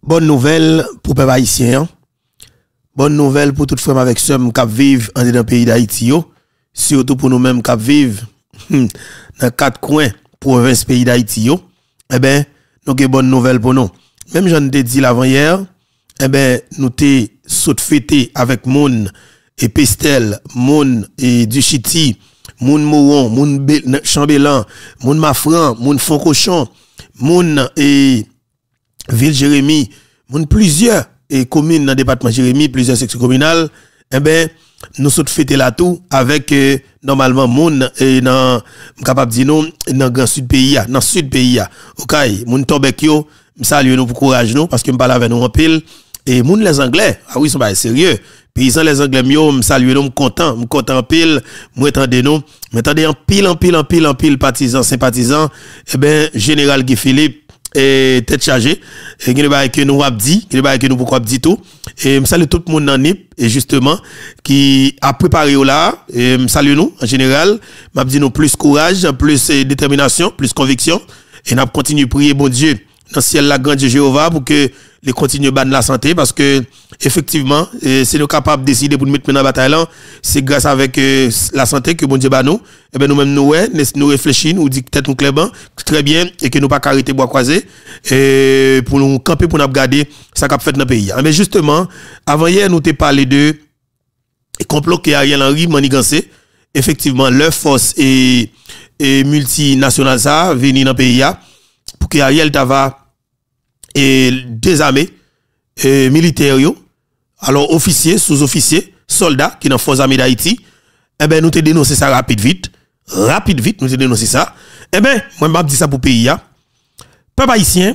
Bonne nouvelle pour les haïtiens. Bonne nouvelle pour toutes les femmes avec somme qui vivent dans le pays d'Haïti. Surtout pour nous-mêmes qui vivent dans 4 coins province pays d'Haïti. Eh ben, nous avons bonne nouvelle pour nous. Même j'en ai dit l'avant hier, eh ben, nous t'ai saute fêté avec Moun et Pestel, Moun et Duchiti, Moun Mouron, Moun Chambellan, Moun Mafran, Moun Foncochon, Moun et Ville Jérémie, Moun plusieurs et communes dans le département Jérémie, plusieurs sections communales, eh ben, nous sommes fêtés là tout avec normalement moun et dans capable dire nous dans grand sud pays dans sud pays OK moun Tobek yo saluer nous pour courage nous parce que me parle avec nous en pile et moun les anglais ah oui sont pas sérieux paysans les anglais yo saluer nous content en pile moi m'entendez en pile partisans sympathisants et ben général Guy Philippe et tête chargée et que nous a dit que nous pourquoi dit tout et me salue tout le monde dans NIP et justement qui a préparé là et me salue nous en général m'a dit nous plus courage plus détermination plus conviction et n'a continuer prier bon Dieu dans le ciel la grande Jéhovah pour que les continuer ban la santé parce que effectivement c'est nous capable de décider pour nous mettre dans la bataille là c'est grâce avec la santé que bon Dieu ba nous et ben nous même nous réfléchir nous dit peut-être nous clairement très bien et que nous pas arrêter bois croisé et pour nous camper pour nous regarder ça qu'a fait dans le pays mais justement avant hier nous t'ai parlé de complot que Ariel Henry manigancé effectivement leur force et multinationale ça venir dans le pays pour que Ariel t'ava et des armées militaires alors officiers sous-officiers soldats qui dans forces armées d'Haïti eh ben nous te dénoncer ça rapide vite nous te dénoncer ça eh ben moi m'a dit ça pour pays peuple haïtien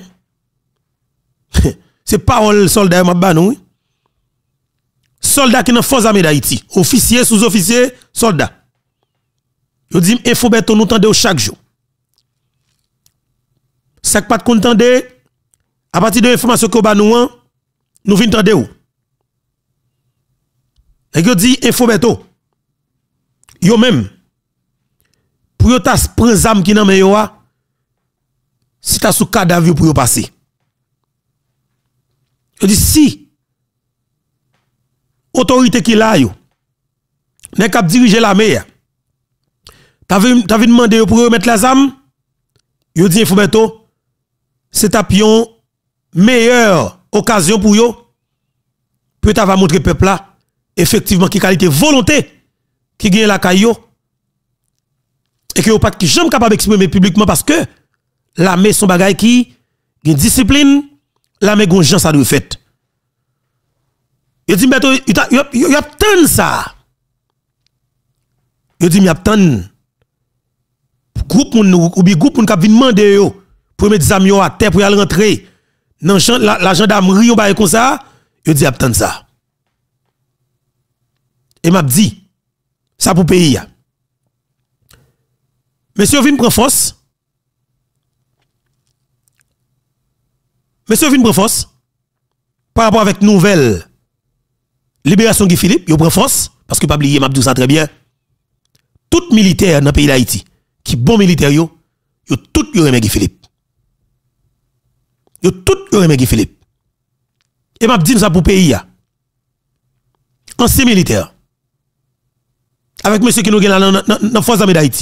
c'est parole soldat m'a ba nous soldats qui dans forces armées d'Haïti officiers sous-officiers soldats yo dit info beto nous tande chaque jour ça pas de contender à partir de l'information que nous venons tendre où et que dit info beto yo même pour yo tas prend zam qui nan men yo si ta sous cadavre pour yo passer yo dit si autorité qui là yo n'est cap diriger l'armée t'as vu demander pour yo mettre la zam yo dit info beto c'est tapion meilleure occasion pour yo peut va montrer peuple là effectivement qui qualité volonté qui gagne la caillou et que yo pas qui jamais capable d'exprimer publiquement parce que l'armée son bagay qui une discipline l'armée gon gens ça doit fait yo dit beto y a tant ça yo dit y a tant groupe ou bien groupe qui vinn demander yo pour mettre des amis à terre pour y aller rentrer dans la gendarmerie, on va comme ça, je dis attendre ça. Et m'a dit, ça pour pays. Monsieur vient prendre force. Monsieur vient prendre force. Par rapport avec nouvelle libération Guy Philippe, il prend force. Parce que pas oublier, m'a dit ça très bien. Tout militaire dans le pays d'Haïti, qui bon militaire, yo tout yo aimé Guy Philippe. Yo tout yo aimé Guy Philippe. Et m'a dit ça pour pays ancien militaire. Avec monsieur qui nous gagne dans force armée d'Haïti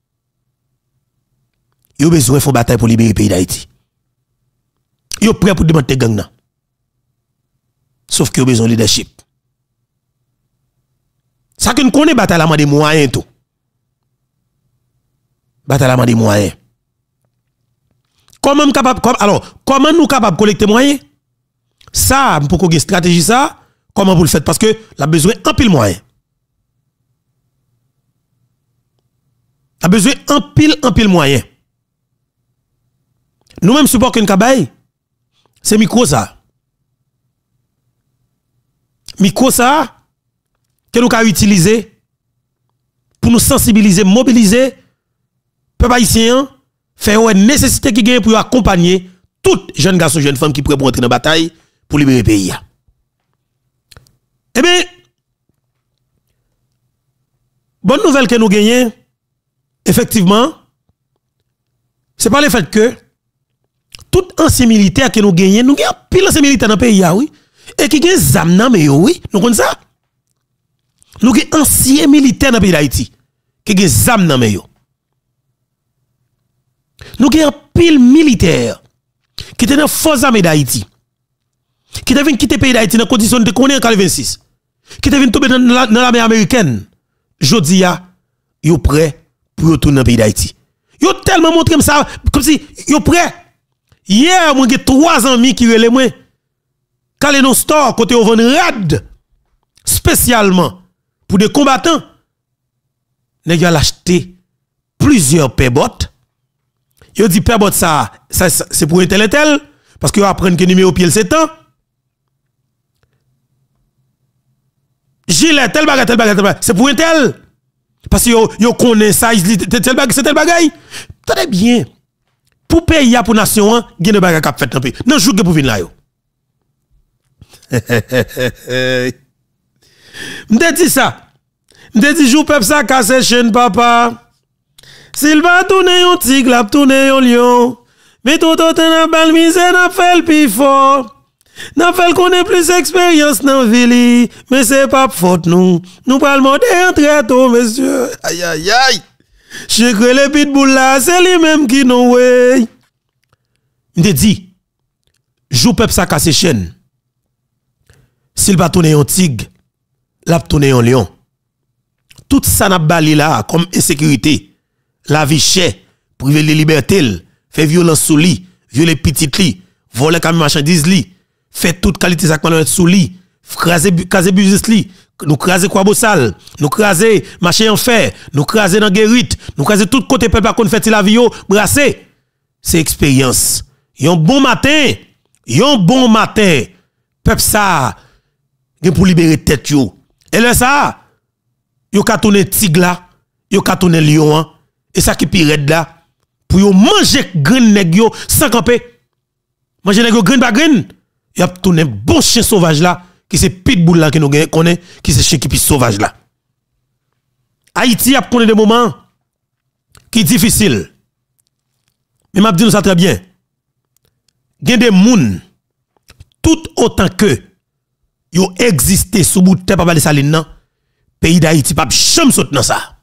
yo besoin de faire bataille pour libérer le pays d'Haïti. Yo prêt pour démanteler gang nan. Sauf que yo besoin de leadership. Ça que nous connaît bataille la des moyens tout. Bataille la des moyens. Comment nous capable de collecter moyens? Ça, pour qu'on ait une stratégie ça, comment vous le faites? Parce que la besoin un pile moyen. La besoin un pile moyen. Nous-mêmes support qu'une cabaye, c'est micro ça. Micro ça, que nous avons utilisé pour nous sensibiliser, mobiliser, peuple haïtien, faire une nécessité qui gagne pour accompagner tout jeune garçon, jeune femme qui pourrait entrer dans la bataille pour libérer le pays. Eh bien, bonne nouvelle que nous gagnons, effectivement, c'est pas le fait que tout ancien militaire que nous gagnons, nous gagnons pile ancien militaire dans le pays, oui. Et qui gagne zam nan mais oui, nous connaissons ça. Nous gagnons ancien militaire dans le pays d'Haïti, qui gagne zam nan mais yo. Nous gagnons pile militaire qui était dans force armée d'Haïti, qui devait quitter le pays d'Haïti dans condition de connaître en 1946, qui devait tomber dans l'armée américaine. Jodi a, yo prêt pour retourner dans le pays d'Haïti. Yo tellement montré ça, comme si yo prêt. Hier, moi, j'ai 3 amis qui relèvent moi. Quand les store côté au vendre rad, spécialement pour des combattants, nèg a acheté plusieurs pebot. Yo dit pebot ça c'est pour un tel et tel, parce que yo apprendre que numéro pied c'est temps. Gilet, tel bagay, c'est pour un tel. Parce que yo connaît ça, tel bagay, c'est tel bagay. Tenez bien. Pour pays pour nation, il y a des bagay qui fait dans le pays. Non, joue pour venir là yo. M'te dit ça. M'te dit jou peuple ça casse chaîne papa. S'il va tourner un tigre, la tourner un lion. Mais tout autant n'a bal misère n'a fait le plus fort. N'a fait qu'on ait plus d'expérience dans ville, mais c'est pas faute nous. Nous parlons moderne très tôt, monsieur. Aïe aïe aïe. Je crée les pitbull là, c'est lui même qui nous ouais. M'te dit, jou peuple ça casse chaîne. S'il va tourner un tigre, la tourner un lion. Tout ça n'a bali là comme insécurité, la vie chère, priver les libertés, faire violence sous lit, violer petite lit, voler comme marchandise lit, faire toute qualité de sous lit, craser business lit, nous craser quoi bossal, nous craser marché en fer, nous craser dans guérite, nous craser tout côté peuple qu'on fait la vie brasser. C'est expérience. Yon bon matin, peuple ça pour libérer tête yo. Et là ça, yo ka tourner tigre là, yo ka tourner lion et ça qui pire là pour yo manger grain nèg yo sans camper. Manger nèg yo grain par grain, y a tourner bon chien sauvage là qui c'est pitbull là que nous connaît qui c'est chien qui pisse sauvage là. Haïti a connaît des moments qui difficile. Mais m'a dit nous ça très bien. Gen des moun tout autant que yo existé sous bout de terre pas de saline nan, pays d'Haïti pas jamais saute dans ça.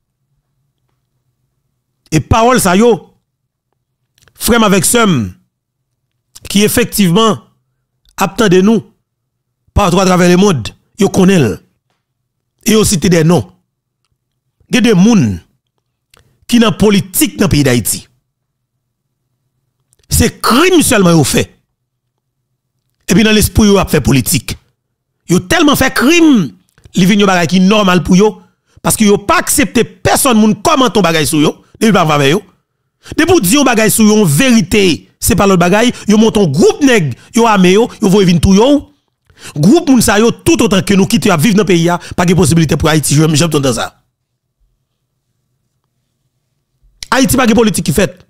Et parole ça yo frère avec somme qui effectivement attend de nous partout à travers le monde, yo connaît et yo cité des noms. Il y a des moun qui dans politique dans pays d'Haïti. C'est crime seulement yo fait. Et puis dans l'esprit yo a fait politique. Yo tellement fait crime, li vinn yo bagay qui normal pour yo parce que yo pas accepter personne moun comment ton bagay sou yo, depuis pas avec yo. Depuis dire yo bagay sou yo en vérité, c'est pas l'autre bagay, yo monte un groupe nèg, yo armé yo voye vinn tout yo. Groupe moun sa yo tout autant que nous qui à vivre dans pays a, pas de possibilité pour Haïti, j'aime dans ça. Haïti pas de politique qui fait.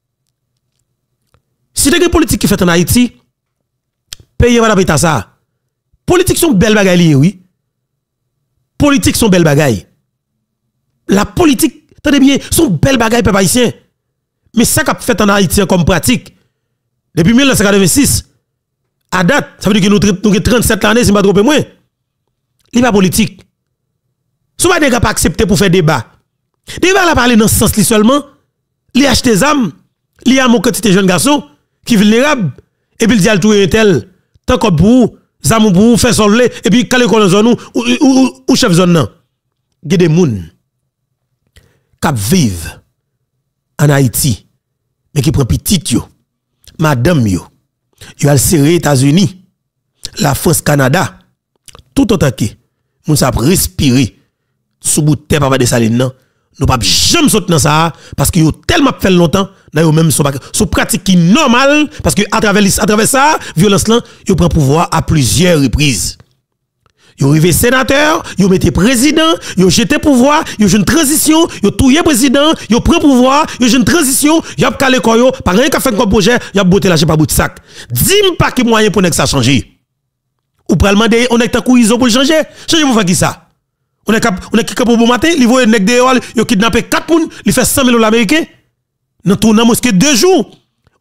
Si tu as une politique qui fait en Haïti, pays va pas ça. Politique sont belles bagailles, oui. Politique sont belles bagailles. La politique, attendez bien, sont belles bagailles, peuple haïtien. Mais ça qu'a fait en Haïti comme pratique, depuis 1986, à date, ça veut dire que nous avons 37 années, si je ne me trompe moins. Il n'est pas politique. Si vous n'avez pas accepté pour faire débat, débat la parler dans ce sens seulement, il a acheté des armes, il a mon quantité de jeunes garçons qui sont vulnérables, et puis il dit à tout un tel, tant que pour zamou pour faire son lait, et puis quand il connaît zone ou chef zone nan. Il y a des gens qui vivent en Haïti, mais qui prennent petit yo, madame yo, yo al serré États-Unis, la France, Canada, tout autant que moun sa respirer sous bout de terre pas de saline nan, nous pas jamais sauter dans ça parce que yo tellement fait longtemps dans yo même son pratique qui normal parce que à travers ça violence là yo prend pouvoir à plusieurs reprises. Yo arrivé sénateur, yo mettez président, yo jeté pouvoir, yo une transition, yo touye président, yo prend pouvoir, yo une transition, yo calé koyo, par rien qu'a fait comme projet, yo boté la pas bout de sac. Dis-moi pas que moyen pour que ça changer. Ou pral demander on est tant couison pour changer. Changer pour faire qui ça? On est capable pour bon matin, il voit nèg dehors, il kidnappé 4 moun, il fait 100 000 $ américains. Dans tournement mosquée 2 jours.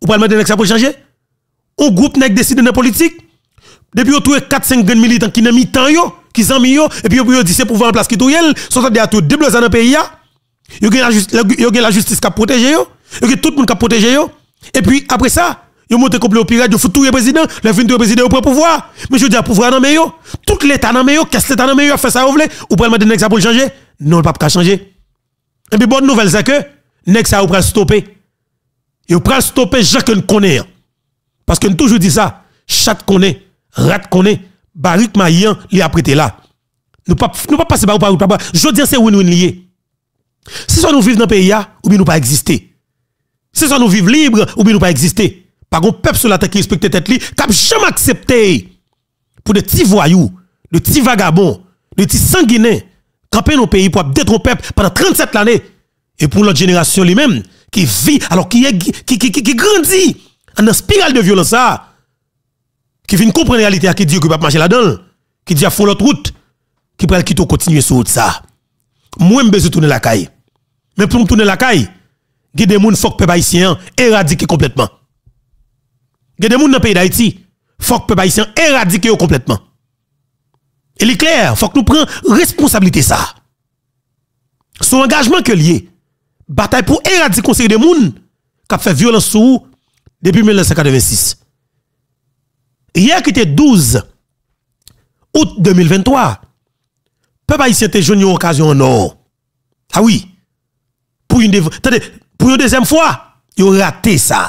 Ou pas demander ça pour changer? Un groupe n'a décidé dans la politique. Depuis on trouve 4-5 grands militants qui n'ont mis temps yo, qui sont mis yo, et puis on dit c'est pour voir en place qui tout yel, sont à tout débloquer dans le pays. Yo gen la justice qui a protégé yo, yo tout le monde qui a protégé yo. Et puis après ça, yo monte complet au pirate, yo fout tout le président, le fin du président au pouvoir. Mais je dis à pouvoir dans yo, tout l'état dans yo, qu'est-ce l'état dans yo fait ça ouvle, ou pas demander ça pour changer? Non, pas pas changer. Et puis bonne nouvelle c'est que nèg ça ou pral stopper. Yo pral stopper Jean que nous connaît. Parce que nous toujours dit ça, chat connaît, rat connaît, barik mayan li a prêté là. Nous pas passer par ou pas. Je dis c'est win-win lié. Si soit nous vivons dans le pays ou bien nous pas exister. Si soit nous vivons libres ou bien nous pas exister. Par contre peuple sur la terre qui respecte tête li, cap jamais accepté pour des petits voyous, de petits vagabonds, de petits sanguinaires camper nos pays pour détruire peuple pendant 37 années et pour l'autre génération lui-même qui vit alors qui grandit en une spirale de violence ça qui vient comprendre la réalité qui dit que pas marcher là-dedans qui dit à fond l'autre route qui peut quitter continuer sur route ça moi me besoin tourner la caille mais pour me tourner la caille il y a des gens faut que peuple haïtien éradiquer complètement il y a des gens dans le pays d'Haïti faut que peuple haïtien éradiquer complètement. Et il est clair, faut que nous prenions responsabilité ça. Son engagement que lié bataille pour éradiquer conseil des gens qui a fait violence sur vous depuis 1986. Hier qui était 12 août 2023, peuple haïtien était joué une occasion en or. Ah oui. Pour une deuxième fois, il a raté ça.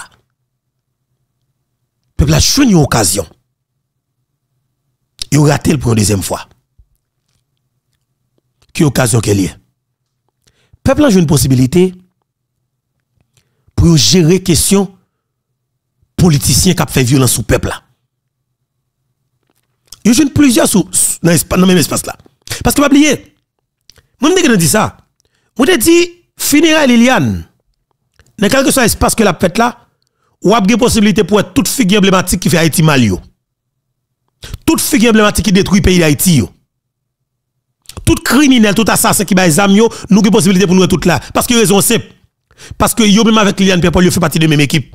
Peuple a joué une occasion. Il a raté pour une deuxième fois. Qui occasion qu'elle est? Peuple a une possibilité pour gérer question politiciens qui ont fait violence sur le peuple là. Il y a plusieurs dans le même espace là. Parce que pas oublier. Moi je dit ça. Moi je dit funérailles Liliane. Dans quel que soit l'espace que la fête là, ou a une possibilité pour être toute figure emblématique qui fait Haïti mal yo. Toute figure emblématique qui détruit le pays d'Haïti yo. Tout criminel, tout assassin qui bat les âmes yo, nous avons possibilité pour nous tout là. Parce que raison simple. Parce que yo même avec Liliane Pierre-Paul, yo fait partie de la même équipe.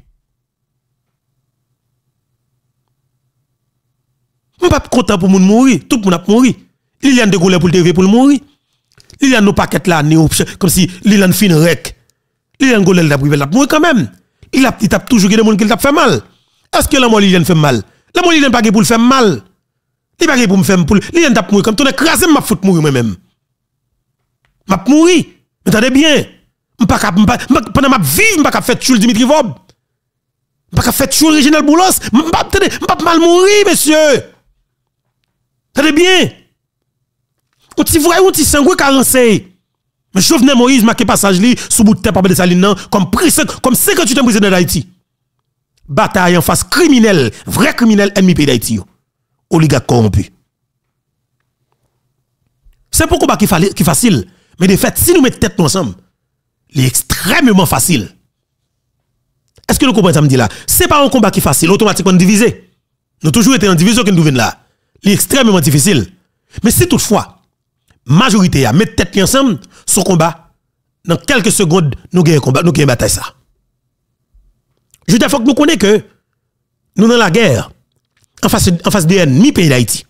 Je ne suis pas content pour moun mourir. Tout le monde a mouru. Liliane de Gaulle pour le TV pour le mourir. Liliane nous paquet là, comme si Liliane fin rec. Liliane Gaulle l'a privé, l'a mourir quand même. Il a toujours des gens qui l'a fait mal. Est-ce que la mort Liliane fait mal? La mort Liliane pas pour le faire mal. Il pas pour me faire pour Liliane t'a mourir comme ton écrasé m'a foutre mourir moi-même. M'a mourir. Entendez bien. Pendant ma vie, je pas faire tuer Dimitri Vob. Je pas faire tuer Reginald Boulos. Je pas mal mourir monsieur. Tenez bien. On t'y voit, on t'y sangue carencé. Mais Jovenel Moïse marqué passage li sous bout de tête de Saline comme 58e président d'Haïti. Bataille en face criminel, vrai criminel ennemi pays d'Haïti. Oligarque corrompu. C'est pour combat qui facile, mais de fait si nous mettons tête ensemble, c'est extrêmement facile. Est-ce que nous comprenez ça me dit là? C'est pas un combat qui facile, automatiquement divisé. Nous toujours été en division que nous venons là. C'est extrêmement difficile. Mais si toutefois, majorité a mettre tête ensemble, son combat, dans quelques secondes, nous gagnons combat, nous gagnons bataille ça. Je dis, il faut que nous connaissions que nous dans la guerre, en face de l'ennemi pays d'Haïti.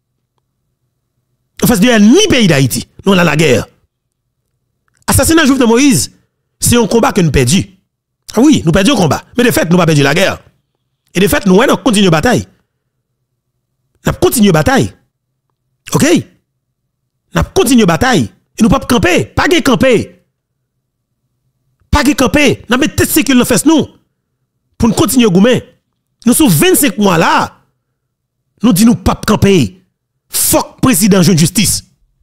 En face de l'ennemi pays d'Haïti, nous dans la guerre. Assassinat Jovenel Moïse, c'est un combat que nous perdons. Ah oui, nous perdons le combat. Mais de fait, nous n'avons pas perdu la guerre. Et de fait, nous continuons la bataille. Nous continuons la bataille. OK? Nous continuons la bataille. Et nous ne pouvons pas camper. Pas de camper. Pas de camper. Nous avons tête sécule dans face nous. Pour nous continuer à goumer. Nous sommes 25 mois là. Nous disons nous pas camper. Fuck président jeune justice.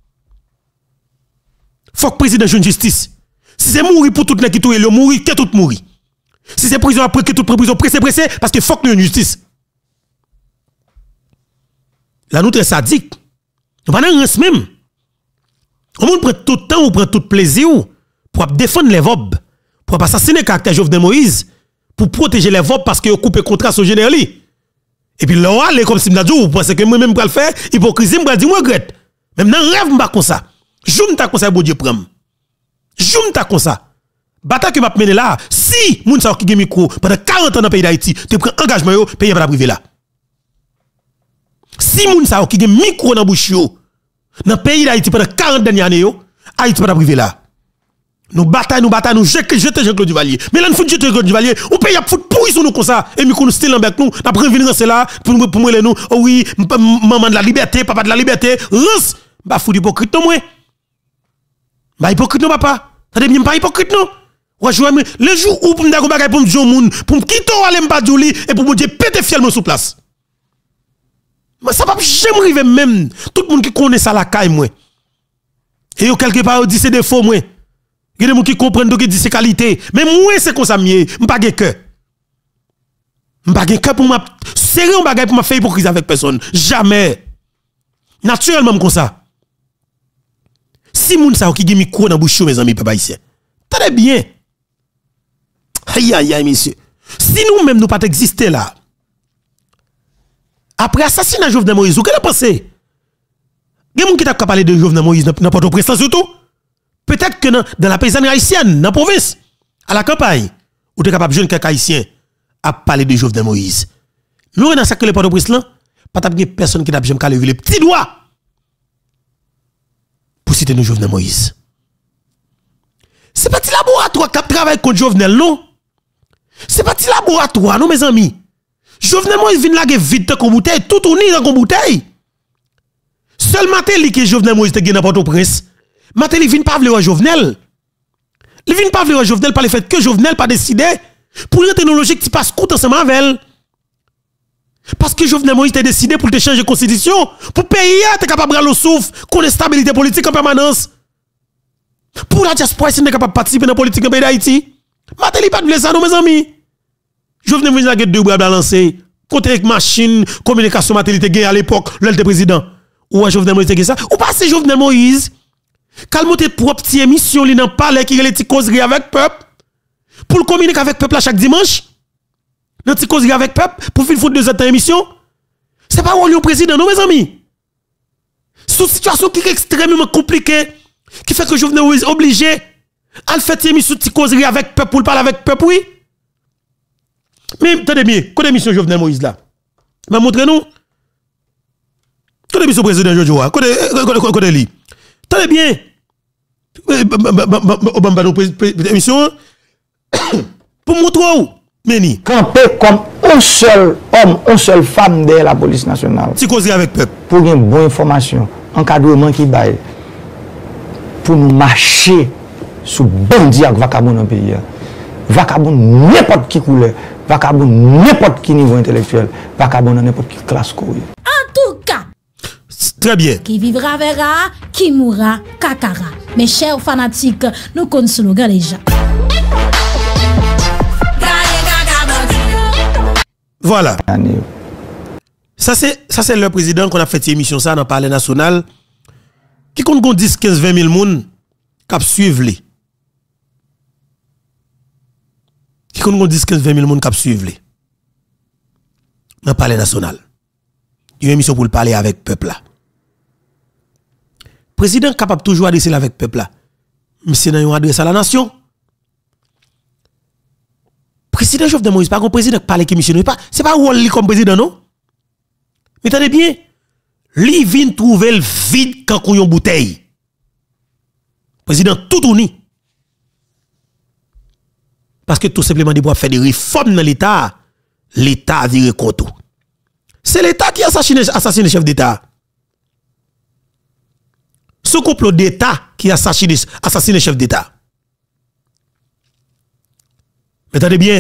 Fuck président jeune justice. Si c'est mourir pour tout le qui touye, mourir, que tout mourir. Si c'est prison après que tout prison pressé parce que fuck nous une justice. Là nous très sadique. Nous pas dans reste même. On prend tout le temps ou prend tout plaisir pour défendre les VOB, pour assassiner le caractère Jovenel Moïse, pour protéger les VOB parce que vous coupez contrat sur général. Et puis là, on comme si vous pensez que moi-même je vais le faire, hypocrisie, je vais dire, moi regrette. Même dans le rêve, je ne vais pas comme ça. Je ne vais pas comme ça, bon Dieu prend. Je ne vais pas comme ça. bataille que m'a mené là, si moun sa qui gen micro pendant 40 ans dans le pays d'Haïti, tu prends engagement yo, pays pas privé là. Si moun sa qui gen micro dans bouche yo, dans le pays d'Haïti pendant 40 dernières années yo, Haïti pas privé là. Nous bataille, nous jeter Jean-Claude Duvalier. Mais là nous fout jeter Jean-Claude Duvalier, on paye à foutre pourri sur nous comme ça et micro nous style avec nous, n'a prévenir c'est là pour nous oh oui, maman de la liberté, papa de la liberté, rance, bah fou hypocrite non moi. Bah hypocrite non papa. Ça bien pas hypocrite non. Le jour où pour me dire bagay pour me dire moun, pour me quitter aller me pas joli et pour me dire péter fiellement sous place. Mais ça va jamais arriver même tout le monde qui connaît ça la caille moi. Et yo quelque part dit c'est défaut moi. Il y a des gens qui comprennent qui dit c'est qualité, mais moi c'est comme ça mieux, m'pas gen cœur. M'pas gen cœur pour m'a serrer un bagay pour m'a faire hypocrisie avec personne, jamais. Naturellement comme ça. Si moun sa qui gen micro dans bouche mes amis papa ici. Très bien. Aïe aïe aïe monsieur. Si nous même nous pas exister là. Après assassinat Jovenel Moïse, vous qu'est-ce que vous pensez? Il y a des gens qui t'a parlé de Jovenel Moïse dans Port-au-Prince surtout. Peut-être que dans la paysannerie haïtienne, dans la province, à la campagne, ou tu es capable de jeune quelqu'un haïtien à parler de Jovenel Moïse. Nous dans ça que le Port-au-Prince là, pas de personne qui t'a jamais qu'à lever les petits doigts pour citer nous Jovenel Moïse. C'est pas petit laboratoire qui travaille contre Jovenel, non? C'est pas petit laboratoire, non, mes amis. Jovenel Moïse vient laguer vite dans bouteille, tout tourné dans bouteille. Seul Matéli que Jovenel Moïse te gagne dans Port-au-Prince. Matéli vient pas vouloir Jovenel. Il vient pas vouloir Jovenel par le fait que Jovenel pas décidé pour une technologie qui passe coûte ensemble avec elle. Parce que Jovenel Moïse a décidé pour te changer la constitution, pour payer, tu es capable de le souffle, qu'on ait stabilité politique en permanence. Pour la diaspora, si tu es capable de participer dans la politique en pays d'Haïti, Matéli pas de ça, non, mes amis. Jovenel Moïse a deux bras lancés, côté avec machine, communication, Matéli te gagné à l'époque, l'un des présidents. Ou Jovenel Moïse te ça, ou pas c'est Jovenel Moïse, calme tes propres petites émissions, li nan parle qui relève ti causerie avec peuple, pour communiquer avec peuple à chaque dimanche, dans ti causerie avec peuple, pour faire foutre 2 heures d'émission. C'est pas rôle président, non, mes amis. C'est une situation qui est extrêmement compliquée, qui fait que Jovenel Moïse obligé à faire une émission de causerie avec peuple pour parler avec peuple, oui. Mais attendez bien, côté émission Jovenel Moïse là, m'a montré nous. Côté émission président Jojoa, côté lui. Attendez bien. Obama nous émission pour montrer où Meni. Camper comme un seul homme, une seule femme de la police nationale. Si causer avec peuple. Pour une bonne information, encadrement qui baille. Pour nous marcher sous bandit avec vacabond dans le pays. Vacabond n'importe qui couleur, vacabond n'importe qui niveau intellectuel, vacabond dans n'importe qui classe courrier. En tout cas. Très bien. Qui vivra verra, qui mourra kakara. Mes chers fanatiques, nous connaissons nos gars déjà. Voilà. Ça c'est le président qu'on a fait cette émission ça dans le Palais national qui compte 10 15 20 000 moun qui suivent les. Qui compte 10 15 20 000 moun qui suivent les. Dans le Palais national. Une émission pour le parler avec le peuple là. Président capable toujours adresser avec le peuple là. Mais c'est dans une adresse à la nation. Président Jovenel Moïse, pas un président qui parle qui mission, c'est pas rôle comme président, non? Mais attendez bien, lui vient trouver le vide quand on y a une bouteille. Président tout tourné. Parce que tout simplement, il doit faire des réformes dans l'État, l'État vire contre. C'est l'État qui assassine le chef d'État. Ce complot d'État qui assassine le chef d'État. Mais attendez bien,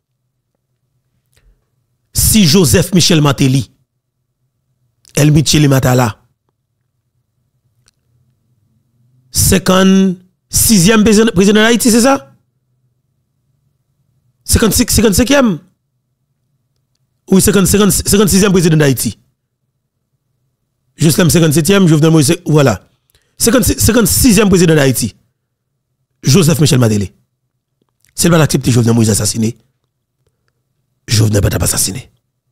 si Joseph Michel Matéli, El Michel Matala, 56e président d'Haïti, c'est ça? 55e? Oui, 56e président d'Haïti. Jusqu'à 57e, Jovenel Moïse, voilà. 56e président d'Haïti. Joseph Michel Matéli. C'est pas accepter Jovenel Moïse assassiné. Jovenel pas assassiné.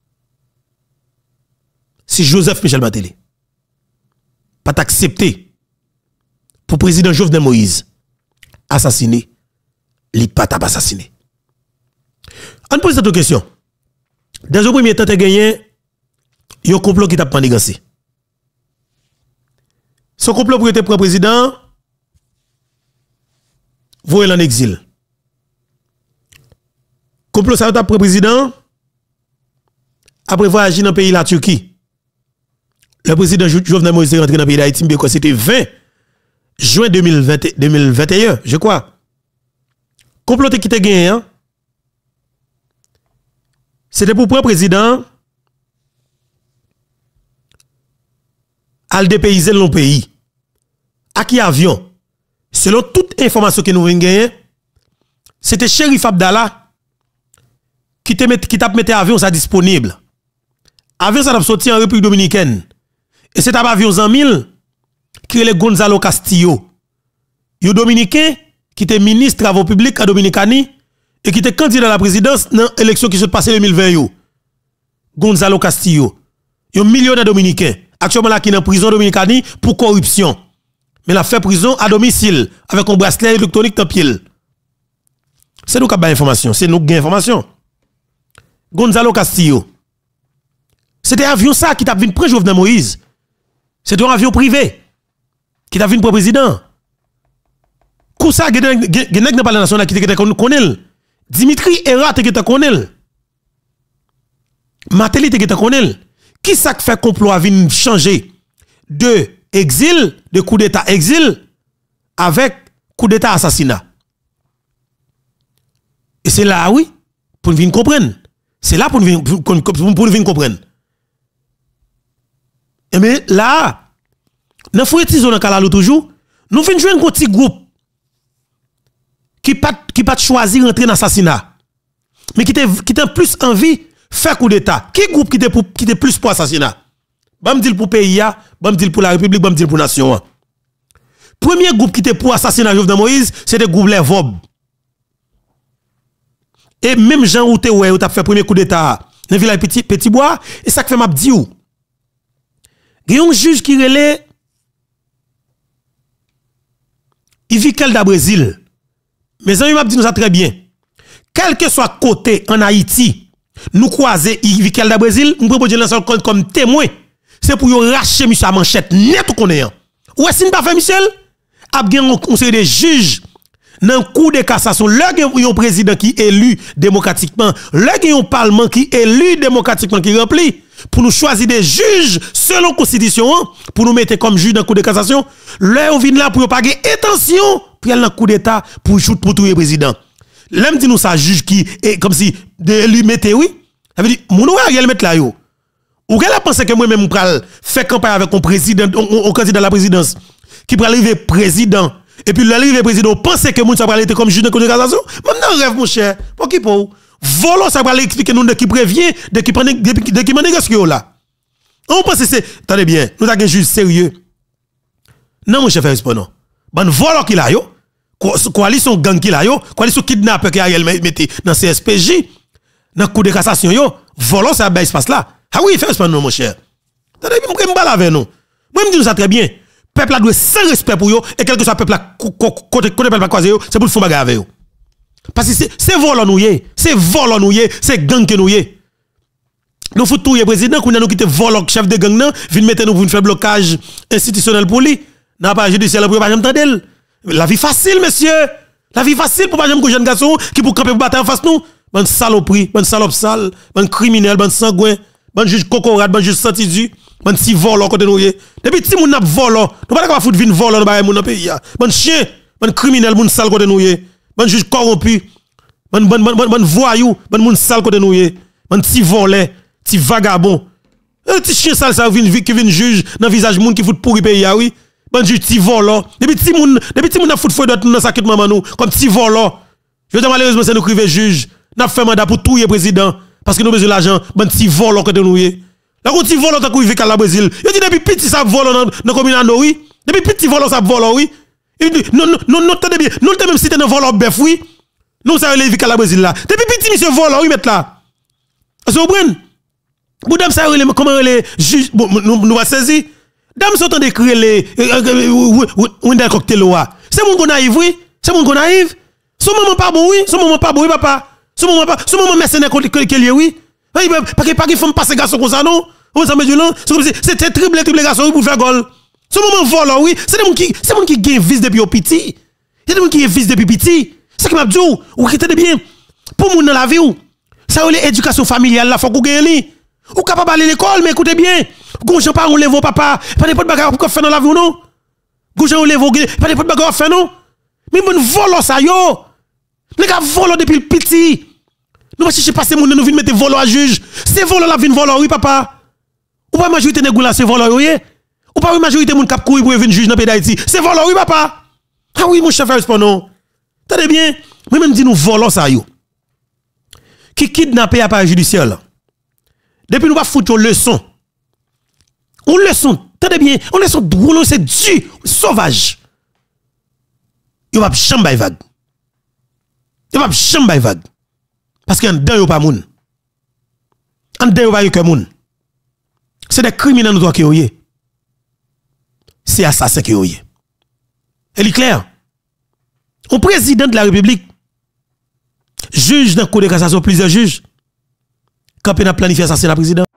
Si Joseph Michel Matéli pas accepté pour président Jovenel Moïse assassiné, li pas t'a assassiné. On pose cette question. Dans un premier temps, tu as gagné un complot qui t'a pas négocié. Ce complot pour être président, vous en exil. Complot ça t'a président après avoir agi dans le pays la Turquie. Le président Jovenel Moïse est rentré dans le pays d'Haïti, c'était 20 juin 2021, je crois. Complot qui t'a gagné, hein? C'était pour le président à dépayser le pays. À qui avion? Selon toute information que nous avons gagné, c'était Chérif Abdallah qui t'a mis avion ça disponible. Avion ça a sorti en République Dominicaine. Et c'est un avion 100 000 qui est le Gonzalo Castillo. Il est dominicain qui était ministre des Travaux publics à Dominicani et qui était candidat à la présidence dans l'élection qui s'est passée en 2020. Gonzalo Castillo. Il est un millionnaire dominicain. Actuellement là qui est en prison dominicani pour corruption. Mais il a fait prison à domicile avec un bracelet électronique dans pied. C'est nous qui avons l'information. C'est nous qui avons l'information. Gonzalo Castillo. C'était un avion ça qui t'a venu prendre Jovenel Moïse. C'était un avion privé qui t'a venu pour le président. Kou ça, il y a des parler national qui te connaît. Dimitri Erat te connaît. Matéli te connaît. Qui ça fait complot à venir changer de exil, de coup d'état exil avec coup d'état assassinat? Et c'est là, oui, pour nous venir comprendre. C'est là pour nous venir comprendre. Et mais là, dans le fouet dans Kalalo toujours, nous venons jouer un petit groupe qui pas choisi rentrer dans l'assassinat, mais qui a plus envie de faire coup d'état. Qui groupe qui était plus pour l'assassinat? Bam dit pour pays, bam dit pour la République, bam dit pour la nation. Premier groupe qui était pour l'assassinat de Jovenel Moïse, c'était le groupe Les Vob. Et même Jean Routé, où tu as fait premier coup d'état dans le village Petit Bois, et ça fait m'a dit où? Il y a un juge qui relève Ivikel da Brésil. Mes amis m'a dit nous ça très bien. Quel que soit côté en Haïti, nous croiser Ivikel da Brésil, nous proposons lancer comme témoin. C'est pour racher monsieur à manchette net qu'on est. Ou est-ce pas fait Michel? A bien un conseil de juges dans cour de cassation, là il y a un président qui est élu démocratiquement, là il y a un parlement qui est élu démocratiquement qui remplit pour nous choisir des juges selon la constitution pour nous mettre comme juge dans cour de cassation. Là on vient là pour pas gagner intention pour aller dans coup d'état pour shoot pour tout le président. L'aime dit nous ça juge qui est comme si de lui mettre oui. Ça veut dire mon Ariel mettre là yo. Ou qu'elle a pensé que moi même pral faire campagne avec un président un candidat à la présidence qui pral arriver président. Et puis l'arrivée président pense que moun ça va être comme juge de cassation. Même dans rêve mon cher. Pour qui pour volant ça va expliquer nous de qui prévient de qui prend de qui négocier là. On pense c'est attendez bien, nous avons un juge sérieux. Non mon chef non. Ban volant qui là yo, coalition gang qui là yo, coalition kidnappeur qui Ariel mettez dans CSPJ, dans cour de cassation yo, volant ça ba espace là. Ah oui, fais pas non mon cher. Attendez bien, me avec nous. Moi me dis ça très bien. Peuple a doit sans respect pour eux et quel que soit peuple là côté peuple pas croiser c'est pour faire bagarre avec eux. Parce que c'est volant nous c'est volant nous c'est gang que nous nous faut tout président qu'on a nous quitter volant chef de gang nan vinn mettre nous pour faire blocage institutionnel pour lui n'a pas judiciaire pour pas jamais entendre la vie facile monsieur la vie facile pour pas jamais jeune garçon qui pour camper pour battre en face nous ban saloperie ban salope sale ban criminel ban sangouin ban juge cocorade ban juge sentidu ban si volant côté nous depuis ti moun n'a volant nous pas capable foutre vinn volant dans moun dans pays ban chien ban criminel moun sale côté nous ban juge corrompu ban voyou ban moun sale côté nous ban ti volé ti vagabond un petit chien sale ça qui vient juge dans visage moun qui fout pourri pays oui ban juge ti volant depuis ti moun n'a fout feu dans sac maman nous comme ti volant je veux dire malheureusement c'est nous criver juge n'a fait mandat pour tout président parce que nous besoin l'argent ban ti volant côté nous là quand ti volant tant qu'on vit à la Brésil il dit depuis petit ça volant dans commune oui depuis petit volant ça volant oui non attendez bien nous même si t'es dans volant bœuf oui nous ça les vit à la Brésil là depuis petit monsieur volant oui mettre là vous comprenez boudam ça comment les juges nous va saisir dame sont en d'écrire les Wendell Cocktail c'est mon qu'on naïf oui c'est mon qu'on naïf Son maman pas bon, oui. Son maman pas bon, oui, papa. Son maman mercenaire que lié, oui. Pas qu'il faut passer garçon comme ça, non? C'est triple garçon pour faire gol. Son maman vole, oui. C'est des gens qui gagnent vis depuis au petit. Il y a des gens qui vis depuis petit. C'est ce que m'a dit, ou qui bien. Pour moun dans la vie, ça ou l'éducation familiale, là, faut qu'on gagne. Ou capable d'aller à l'école, mais écoutez bien. Gonjan pas on lève papa. Pas n'importe bagarre pour faire dans la vie, non? Gonjan on lève, pas n'importe bagarre faire, non? Mais moun volo ça, yo. Les gars volent depuis le petit. Nous ne cherchons pas ces moun, nous venons mettre volo à juge. C'est volo la vie volo, oui, papa. Ou pas majorité de là, c'est volo, oui. Ou pas majorité moun cap courir pour venir juge dans le pays d'Haïti. C'est volo, oui, papa. Ah oui, mon chef, c'est pas non. Tenez bien. Moi même dis nous volons ça, yo. Qui kidnappé à part judiciaire. Depuis nous pas foutre une leçon. Une leçon, tenez bien, une leçon drôle, c'est du sauvage. Yo va chambre vague. Yo va chambre vague. Parce qu'en dedans yo pas moun. En dedans yo pas que moun. C'est des criminels nous qui yoye. C'est assassin qui yoye. Elle est claire. Un président de la République juge dans le cour de cassation plusieurs juges. Quand on a planifié assassinat le président.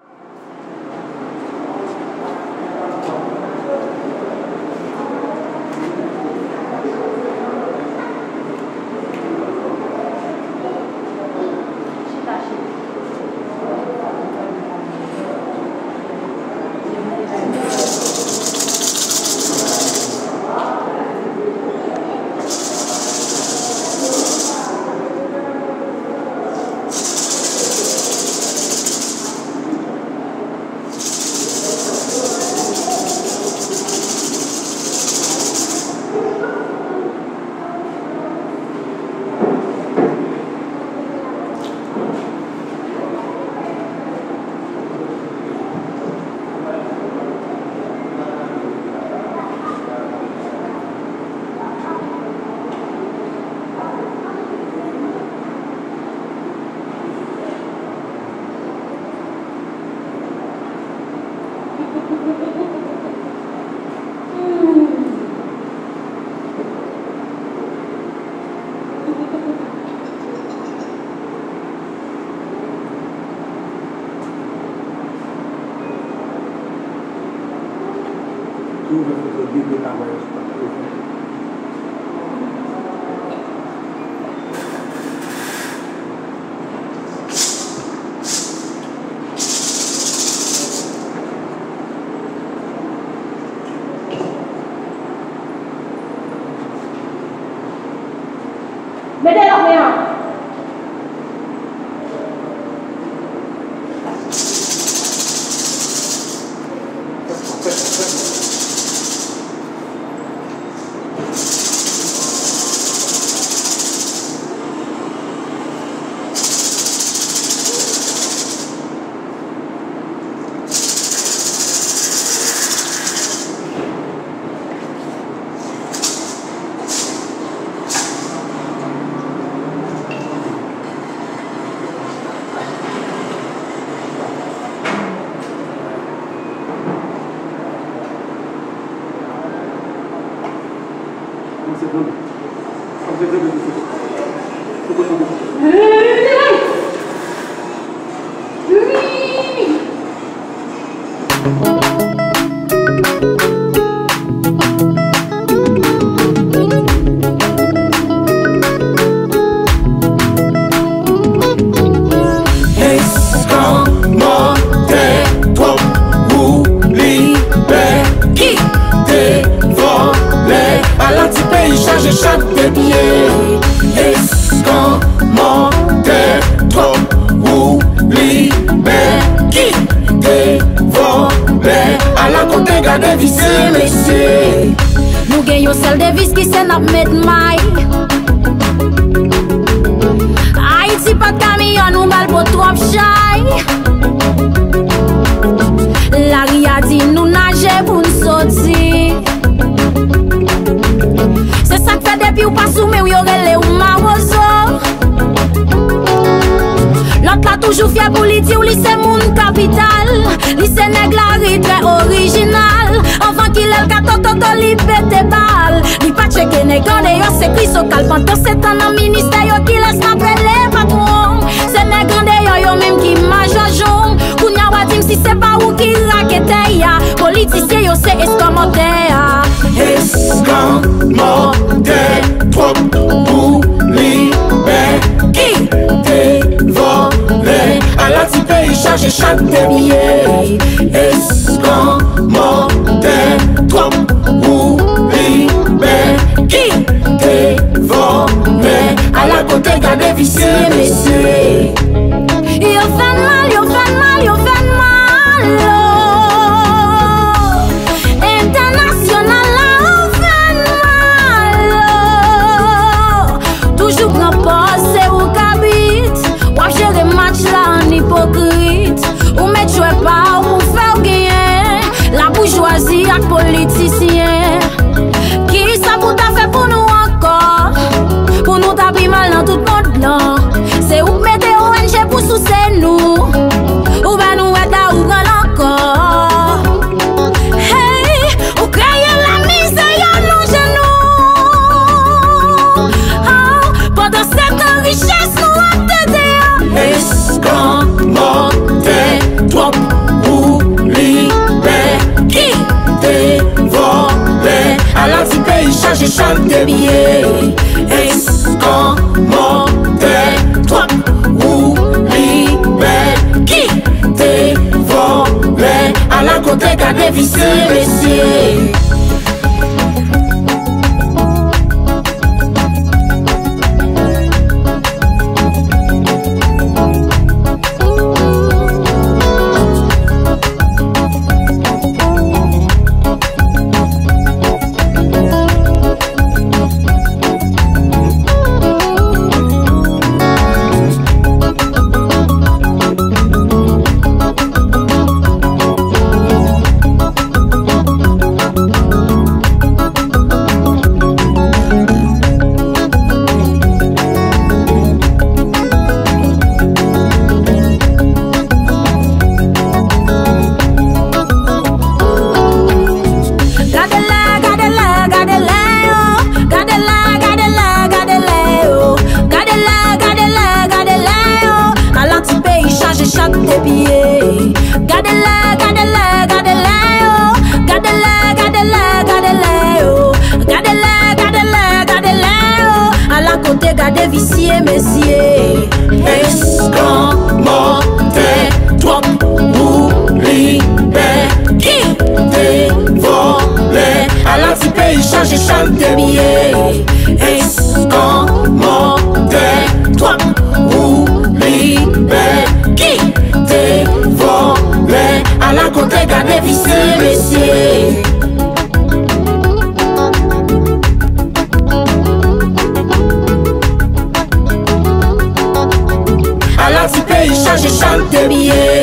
Nous gagnons celle de vis qui s'est n'a met maille. Haïti pas de camion, nous mal pour trop chay. La ria dit nous nager pour nous sortir. C'est ça que fait depuis ou pas soumis ou y'aurait les ou marozo. L'autre a toujours fier pour lui dire lycée moun capital. Lycée nèg la ri très original. Avant qu'il ait le gâteau, toto li pète balle. Li pas c'est que n'est gardé yo c'est Christ au calpanteur c'est un ministère yo qui laisse m'appeler patron. C'est n'est gardé yo même qui majajon. Kounya wadim si c'est pas ou qui raquette ya. Politicien yo c'est escamoteur. Escamoteur trop pour libérer. Qui te volé à la type il charge chaque billets. Escamoteur trop pour libérer. Qui te volé à la côté garder vicieux messieurs. Yo fait mal, yo fait mal, yo fait mal. International la fait mal. Toujours grand poste ou cabite. Ou gérer match là en hypocrite. Ou met jouer pas ou faire gagner. La bourgeoisie et politicien. Qui ça pour ta fait pour nous encore? Pour nous taper mal dans tout notre blanc. C'est où mettez ONG pour soucier nous. Ou ben nous aider ou grand encore. Hey, ou créer la misère à nos genoux. Oh, pendant cette richesse nous a t'aider. Escamoteur trop pour libérer. Qui te volé à la type il charge chaque billets. Escamoteur trop pour libérer. Qui te volé à la côté garder vicieux messieurs. Vicieux messieurs. Escamoteur trop pour libérer. Qui te volé à la type il charge chaque billets. Escamoteur trop pour libérer. Qui te volé à la côté garder vicieux messieurs. À la type il charge chaque billets.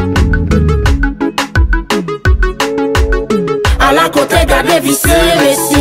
À la côté garder vicieux messieurs.